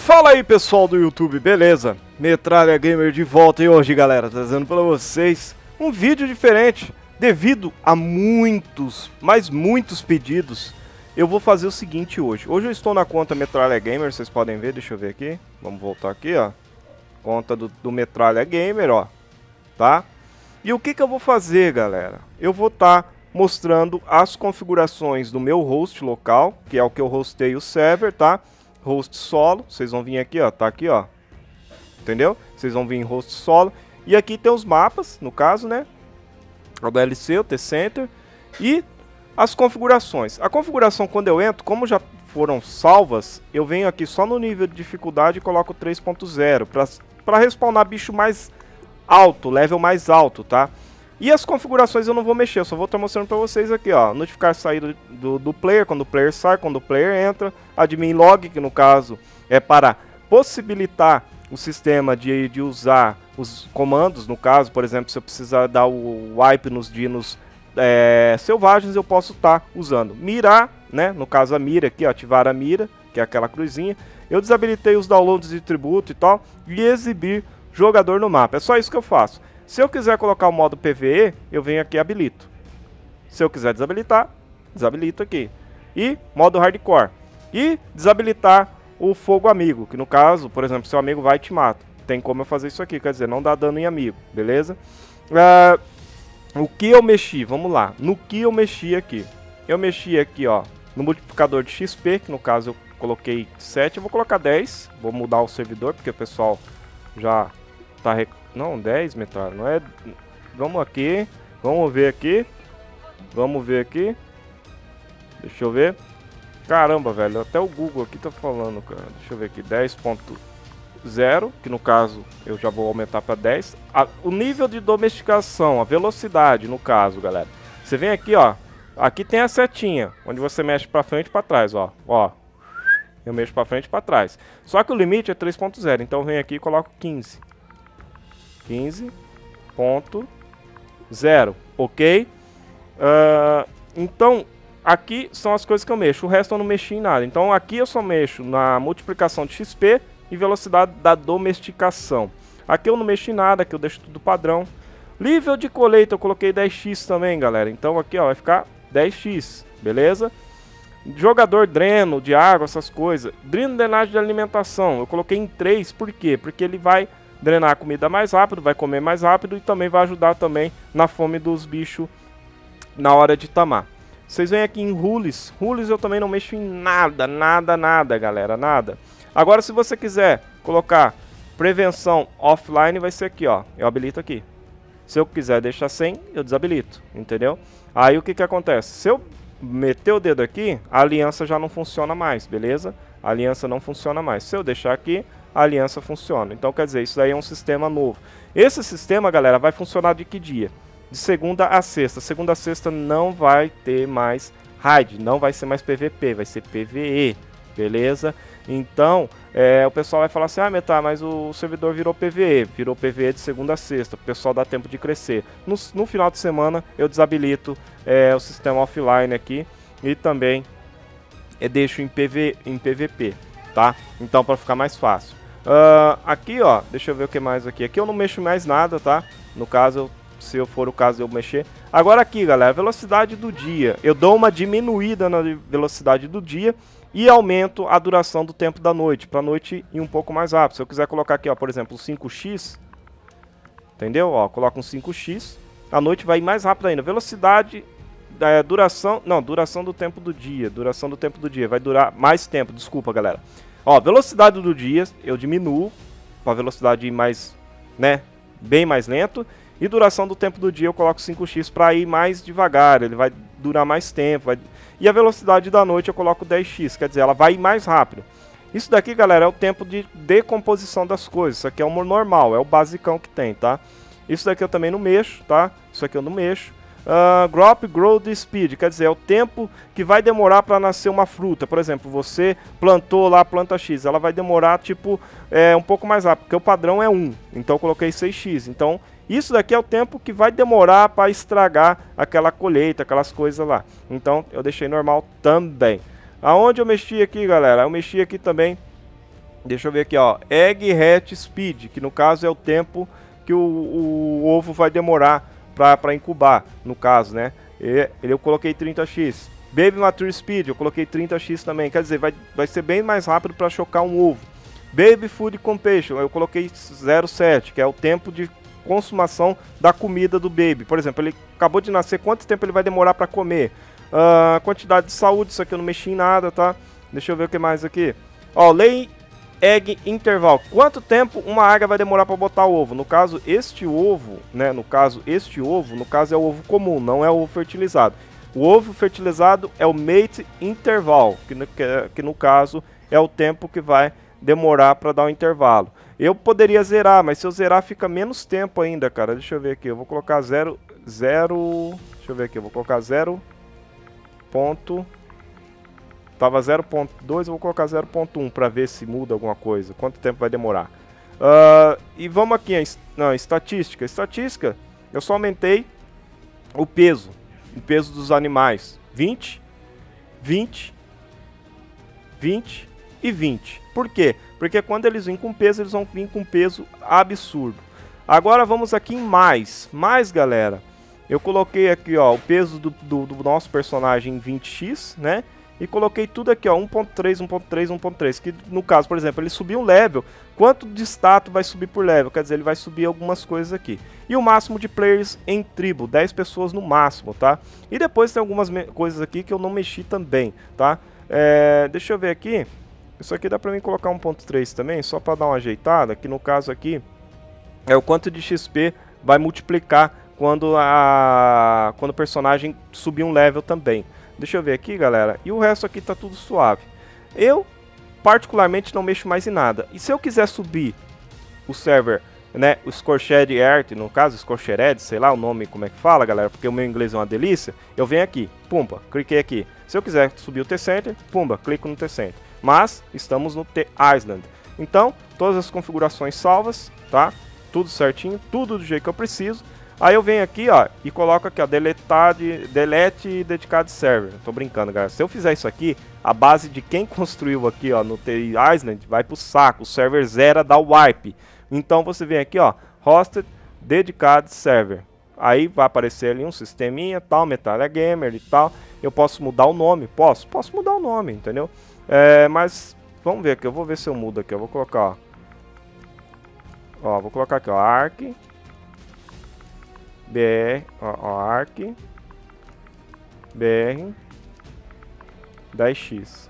Fala aí pessoal do YouTube, beleza? Metralha Gamer de volta e hoje galera, trazendo para vocês um vídeo diferente. Devido a muitos, mas muitos pedidos, eu vou fazer o seguinte hoje. Hoje eu estou na conta Metralha Gamer, vocês podem ver, deixa eu ver aqui. Vamos voltar aqui, ó. Conta do Metralha Gamer, ó. Tá? E o que eu vou fazer, galera? Eu vou estar mostrando as configurações do meu host local, que é o que eu hostei o server, tá? Host solo, vocês vão vir aqui, ó, tá aqui, ó. Entendeu? Vocês vão vir em host solo. E aqui tem os mapas, no caso, né? O DLC, o T-Center. E as configurações. A configuração, quando eu entro, como já foram salvas, eu venho aqui só no nível de dificuldade e coloco 3.0 para respawnar bicho mais alto, level mais alto, tá? E as configurações eu não vou mexer, eu só vou estar mostrando para vocês aqui, ó. Notificar saída do player, quando o player sai, quando o player entra. Admin log, que no caso é para possibilitar o sistema de usar os comandos. No caso, por exemplo, se eu precisar dar o wipe nos dinos selvagens, eu posso estar usando. Mirar, né? No caso a mira aqui, ó, ativar a mira, que é aquela cruzinha. Eu desabilitei os downloads de tributo e tal. E exibir jogador no mapa. É só isso que eu faço. Se eu quiser colocar o modo PvE, eu venho aqui e habilito. Se eu quiser desabilitar, desabilito aqui. E modo hardcore. E desabilitar o fogo amigo, que no caso, por exemplo, seu amigo vai e te mata. Tem como eu fazer isso aqui, quer dizer, não dá dano em amigo, beleza? O que eu mexi, vamos lá. No que eu mexi aqui? Eu mexi aqui, ó, no multiplicador de XP, que no caso eu coloquei 7, eu vou colocar 10. Vou mudar o servidor, porque o pessoal já tá... Não, 10, Metralha, não é... Vamos aqui, vamos ver aqui. Vamos ver aqui. Deixa eu ver. Caramba, velho, até o Google aqui tá falando, cara. Deixa eu ver aqui, 10.0, que no caso eu já vou aumentar para 10. O nível de domesticação, a velocidade, no caso, galera. Você vem aqui, ó. Aqui tem a setinha, onde você mexe para frente e para trás, ó. Ó. Eu mexo para frente e para trás. Só que o limite é 3.0, então eu venho aqui e coloco 15. 15.0, ok? Então, aqui são as coisas que eu mexo. O resto eu não mexi em nada. Então, aqui eu só mexo na multiplicação de XP e velocidade da domesticação. Aqui eu não mexi em nada, aqui eu deixo tudo padrão. Nível de colheita eu coloquei 10x também, galera. Então, aqui ó, vai ficar 10x, beleza? Jogador dreno de água, essas coisas. Dreno drenagem de alimentação, eu coloquei em 3, por quê? Porque ele vai drenar a comida mais rápido, vai comer mais rápido e também vai ajudar também na fome dos bichos na hora de tamar. Vocês vêm aqui em rules. Rules eu também não mexo em nada, nada, galera, nada. Agora se você quiser colocar prevenção offline, vai ser aqui, ó. Eu habilito aqui. Se eu quiser deixar sem, eu desabilito, entendeu? Aí o que acontece? Se eu meter o dedo aqui, a aliança já não funciona mais, beleza? A aliança não funciona mais. Se eu deixar aqui, a aliança funciona. Então, quer dizer, isso daí é um sistema novo. Esse sistema, galera, vai funcionar de que dia? De segunda a sexta. Segunda a sexta não vai ter mais raid, não vai ser mais PVP, vai ser PVE, beleza? Então, o pessoal vai falar assim, ah, Metá, mas o servidor virou PVE de segunda a sexta, o pessoal dá tempo de crescer. No final de semana, eu desabilito o sistema offline aqui e também deixo em PVP, tá? Então, para ficar mais fácil. Aqui, ó, deixa eu ver o que mais aqui. Aqui eu não mexo mais nada, tá? No caso, se eu for o caso, eu mexer. Agora aqui, galera, velocidade do dia. Eu dou uma diminuída na velocidade do dia e aumento a duração do tempo da noite, pra noite ir um pouco mais rápido. Se eu quiser colocar aqui, ó, por exemplo, 5x, entendeu? Ó, coloca um 5x, a noite vai ir mais rápido ainda. Velocidade, duração do tempo do dia. Duração do tempo do dia, vai durar mais tempo, desculpa, galera. Ó, velocidade do dia, eu diminuo pra velocidade ir mais, né, bem mais lento. E duração do tempo do dia eu coloco 5x para ir mais devagar, ele vai durar mais tempo. E a velocidade da noite eu coloco 10x, quer dizer, ela vai ir mais rápido. Isso daqui, galera, é o tempo de decomposição das coisas. Isso aqui é o normal, é o basicão que tem, tá? Isso daqui eu também não mexo, tá? Isso aqui eu não mexo. Growth Speed, quer dizer, é o tempo que vai demorar para nascer uma fruta. Por exemplo, você plantou lá a planta X, ela vai demorar tipo um pouco mais rápido, porque o padrão é 1, então eu coloquei 6x. Então isso daqui é o tempo que vai demorar para estragar aquela colheita, aquelas coisas lá. Então eu deixei normal também. Aonde eu mexi aqui, galera? Eu mexi aqui também Deixa eu ver aqui, ó. Egg Hatch Speed, que no caso é o tempo que o ovo vai demorar para incubar, no caso, né? Eu coloquei 30x. Baby Mature Speed, eu coloquei 30x também. Quer dizer, vai ser bem mais rápido para chocar um ovo. Baby Food Completion, eu coloquei 0,7, que é o tempo de consumação da comida do baby. Por exemplo, ele acabou de nascer, quanto tempo ele vai demorar para comer? Quantidade de saúde, isso aqui eu não mexi em nada, tá? Deixa eu ver o que mais aqui. Ó, Lay Egg Interval, quanto tempo uma águia vai demorar para botar o ovo? No caso, este ovo, né? No caso é o ovo comum, não é o ovo fertilizado. O ovo fertilizado é o Mate Interval, que no caso é o tempo que vai demorar para dar o intervalo. Eu poderia zerar, mas se eu zerar fica menos tempo ainda, cara. Deixa eu ver aqui, eu vou colocar 0, deixa eu ver aqui, eu vou colocar 0. Tava 0.2, eu vou colocar 0.1 para ver se muda alguma coisa, quanto tempo vai demorar. E vamos aqui, estatística. Estatística, eu só aumentei o peso dos animais. 20, 20, 20 e 20. Por quê? Porque quando eles vêm com peso, eles vão vir com peso absurdo. Agora vamos aqui em mais. Mais, galera. Eu coloquei aqui, ó, o peso do nosso personagem em 20x, né? E coloquei tudo aqui, ó, 1.3, 1.3, 1.3. Que no caso, por exemplo, ele subiu um level. Quanto de status vai subir por level? Quer dizer, ele vai subir algumas coisas aqui. E o máximo de players em tribo, 10 pessoas no máximo, tá? E depois tem algumas coisas aqui que eu não mexi também, tá? Deixa eu ver aqui. Isso aqui dá pra mim colocar 1.3 também, só pra dar uma ajeitada. Que no caso aqui é o quanto de XP vai multiplicar quando o personagem subir um level também. Deixa eu ver aqui, galera. E o resto aqui tá tudo suave. Eu, particularmente, não mexo mais em nada. E se eu quiser subir o server, né, o Scorched Earth, no caso, Scorched, sei lá o nome, como é que fala, galera, porque o meu inglês é uma delícia, eu venho aqui, pumba, cliquei aqui. Se eu quiser subir o T-Center, pumba, clico no T-Center. Mas, estamos no T-Island. Então, todas as configurações salvas, tá? Tudo certinho, tudo do jeito que eu preciso. Aí eu venho aqui, ó, e coloco aqui, ó, delete dedicado server. Tô brincando, galera. Se eu fizer isso aqui, a base de quem construiu aqui, ó, no T-Island vai pro saco. O server zera, dá wipe. Então você vem aqui, ó, hosted dedicado server. Aí vai aparecer ali um sisteminha, tal, Metallia Gamer e tal. Eu posso mudar o nome? Posso mudar o nome, entendeu? Mas vamos ver aqui, eu vou ver se eu mudo aqui. Eu vou colocar, ó, vou colocar aqui, ó, Arc BR, ó, Arc BR 10x.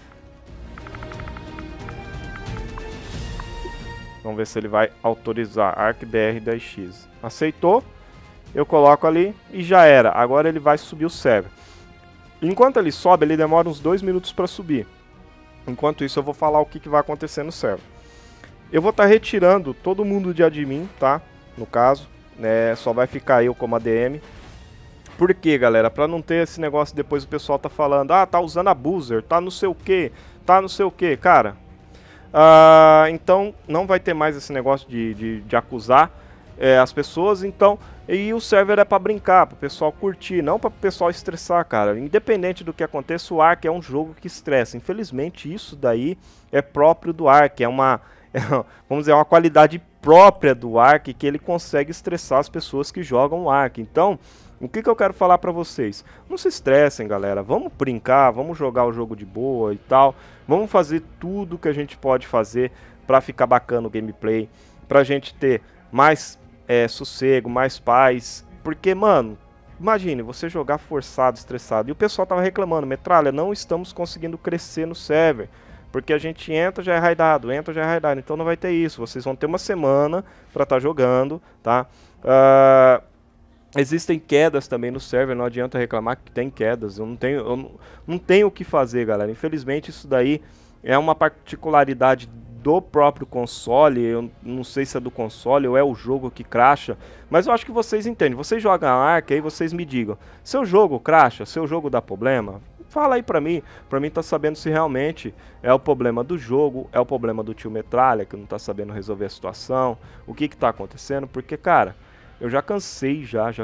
Vamos ver se ele vai autorizar. Arc BR 10x. Aceitou. Eu coloco ali e já era. Agora ele vai subir o server. Enquanto ele sobe, ele demora uns 2 minutos para subir. Enquanto isso, eu vou falar o que vai acontecer no server. Eu vou estar retirando todo mundo de admin, tá? No caso, né? Só vai ficar eu como ADM. Por quê, galera? Pra não ter esse negócio depois o pessoal tá falando, ah, tá usando abuser, tá não sei o que, tá não sei o que, cara. Então não vai ter mais esse negócio de acusar as pessoas, então, e o server é pra brincar, pro pessoal curtir, não pra pessoal estressar, cara. Independente do que aconteça, o Ark é um jogo que estressa. Infelizmente isso daí é próprio do Ark, vamos dizer, uma qualidade própria do Ark, que ele consegue estressar as pessoas que jogam o Ark. Então, o que eu quero falar pra vocês? Não se estressem, galera. Vamos brincar, vamos jogar o jogo de boa e tal. Vamos fazer tudo que a gente pode fazer pra ficar bacana o gameplay, pra gente ter mais sossego, mais paz. Porque, mano, imagine você jogar forçado, estressado. E o pessoal tava reclamando, Metralha, não estamos conseguindo crescer no server. Porque a gente entra, já é raidado, entra, já é raidado. Então não vai ter isso. Vocês vão ter uma semana pra estar jogando, tá? Existem quedas também no server, não adianta reclamar que tem quedas. Eu não tenho o que fazer, galera. Infelizmente isso daí é uma particularidade do próprio console. Eu não sei se é do console ou é o jogo que crasha, mas eu acho que vocês entendem. Vocês jogam Ark, aí vocês me digam. Seu jogo crasha? Seu jogo dá problema? Fala aí pra mim tá sabendo se realmente é o problema do jogo, é o problema do tio Metralha, que não tá sabendo resolver a situação, o que tá acontecendo, porque, cara, eu já cansei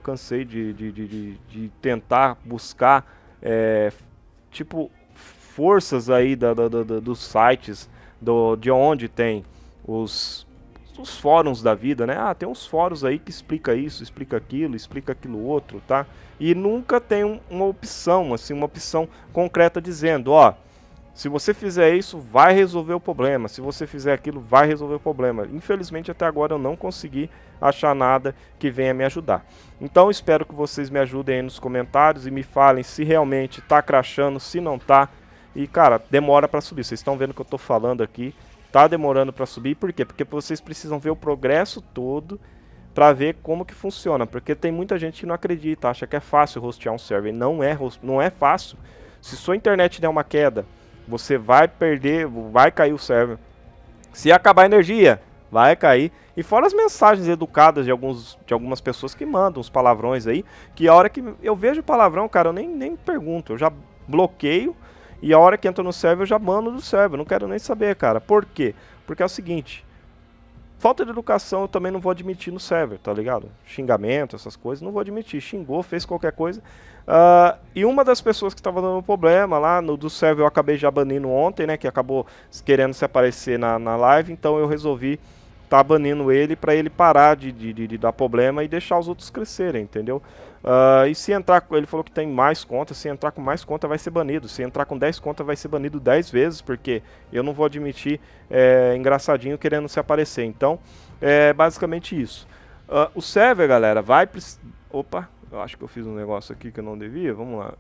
de tentar buscar, tipo, forças aí dos sites, de onde tem os fóruns da vida, né? Ah, tem uns fóruns aí que explica isso, explica aquilo outro, tá? E nunca tem uma opção, assim, uma opção concreta dizendo, ó, se você fizer isso, vai resolver o problema. Se você fizer aquilo, vai resolver o problema. Infelizmente, até agora eu não consegui achar nada que venha me ajudar. Então, espero que vocês me ajudem aí nos comentários e me falem se realmente tá crashando, se não tá. E, cara, demora para subir. Vocês estão vendo que eu tô falando aqui. Tá demorando para subir. Por quê? Porque vocês precisam ver o progresso todo para ver como que funciona. Porque tem muita gente que não acredita, acha que é fácil hostear um server. Não é fácil. Se sua internet der uma queda, você vai perder, vai cair o server. Se acabar a energia, vai cair. E fora as mensagens educadas de algumas pessoas que mandam os palavrões aí, que a hora que eu vejo palavrão, cara, eu nem pergunto, eu já bloqueio. E a hora que entra no server, eu já bano do server, não quero nem saber, cara. Por quê? Porque é o seguinte, falta de educação eu também não vou admitir no server, tá ligado? Xingamento, essas coisas, não vou admitir. Xingou, fez qualquer coisa. E uma das pessoas que estava dando problema lá do server eu acabei já banindo ontem, né? Que acabou querendo se aparecer na live, então eu resolvi tá banindo ele para ele parar de dar problema e deixar os outros crescerem, entendeu? E se entrar, ele falou que tem mais contas, se entrar com mais conta vai ser banido, se entrar com 10 contas vai ser banido 10 vezes, porque eu não vou admitir engraçadinho querendo se aparecer. Então, é basicamente isso. O server, galera, vai... Opa, eu acho que eu fiz um negócio aqui que eu não devia, vamos lá.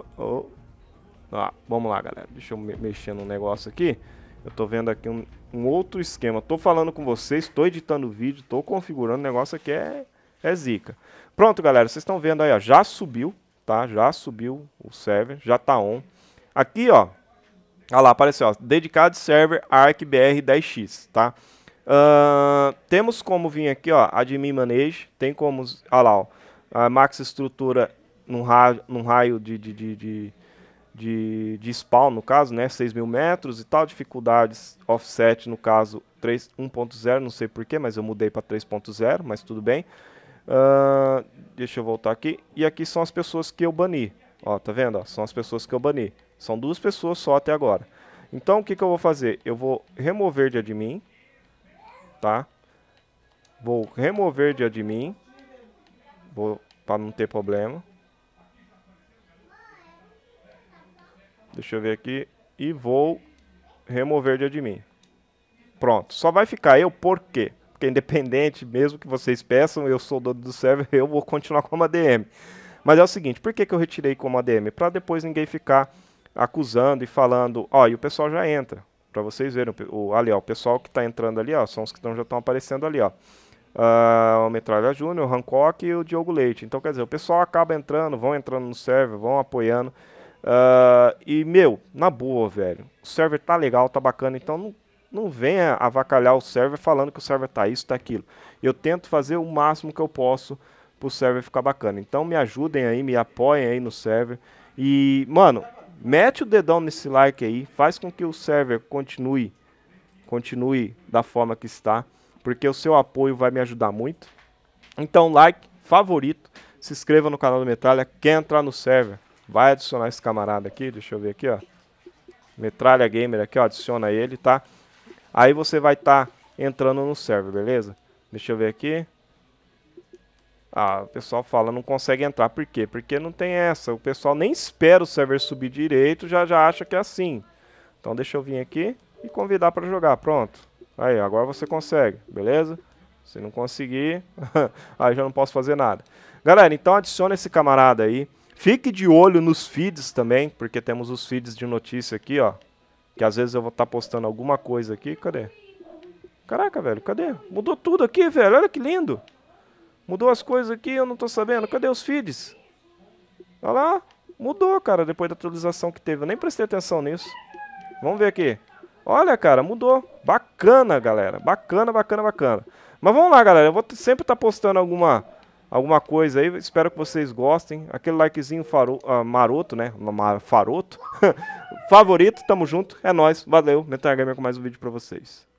Opa, vamos lá, galera, deixa eu mexer num negócio aqui. Eu tô vendo aqui um outro esquema. Tô falando com vocês, tô editando o vídeo, tô configurando. O negócio aqui é zica. Pronto, galera. Vocês estão vendo aí, ó. Já subiu, tá? Já subiu o server, já tá on. Aqui, ó. Olha lá, apareceu, ó. Dedicado server ArcBR 10x, tá? Temos como vir aqui, ó. Admin Manage. Tem como, olha lá, ó. A max estrutura num raio de spawn, no caso, né, 6.000 metros e tal, dificuldades offset, no caso, 1.0, não sei porquê, mas eu mudei para 3.0, mas tudo bem. Deixa eu voltar aqui, e aqui são as pessoas que eu bani, ó, tá vendo, ó, são as pessoas que eu bani, são 2 pessoas só até agora. Então, o que eu vou fazer? Eu vou remover de admin, tá, vou remover de admin, para não ter problema. Deixa eu ver aqui. E vou remover de admin. Pronto. Só vai ficar eu, por quê? Porque independente, mesmo que vocês peçam, eu sou dono do server, eu vou continuar como ADM. Mas é o seguinte, por que eu retirei como ADM? Para depois ninguém ficar acusando e falando, ó, e o pessoal já entra. Para vocês verem, ali, ó, o pessoal que está entrando ali, ó, são os que já estão aparecendo ali, ó. O Metralha Júnior, o Hancock e o Diogo Leite. Então, quer dizer, o pessoal acaba entrando, vão entrando no server, vão apoiando. E, meu, na boa, velho, o server tá legal, tá bacana, então não venha avacalhar o server falando que o server tá isso, tá aquilo. Eu tento fazer o máximo que eu posso pro server ficar bacana. Então me ajudem aí, me apoiem aí no server. E, mano, mete o dedão nesse like aí, faz com que o server continue da forma que está, porque o seu apoio vai me ajudar muito. Então, like, favorito, se inscreva no canal do Metralha, quer entrar no server, vai adicionar esse camarada aqui, deixa eu ver aqui, ó. Metralha Gamer aqui, ó, adiciona ele, tá? Aí você vai estar entrando no server, beleza? Deixa eu ver aqui. O pessoal fala, não consegue entrar. Por quê? Porque não tem essa. O pessoal nem espera o server subir direito, já acha que é assim. Então deixa eu vir aqui e convidar para jogar. Pronto. Aí, agora você consegue, beleza? Se não conseguir, aí já não posso fazer nada. Galera, então adiciona esse camarada aí. Fique de olho nos feeds também, porque temos os feeds de notícia aqui, ó. Que às vezes eu vou estar postando alguma coisa aqui. Cadê? Caraca, velho, cadê? Mudou tudo aqui, velho. Olha que lindo. Mudou as coisas aqui, eu não tô sabendo. Cadê os feeds? Olha lá. Mudou, cara, depois da atualização que teve. Eu nem prestei atenção nisso. Vamos ver aqui. Olha, cara, mudou. Bacana, galera. Bacana, bacana, bacana. Mas vamos lá, galera. Eu vou sempre estar postando alguma coisa aí. Espero que vocês gostem. Aquele likezinho maroto, né? Faroto. Favorito, tamo junto. É nóis. Valeu. Metal Gamer com mais um vídeo pra vocês.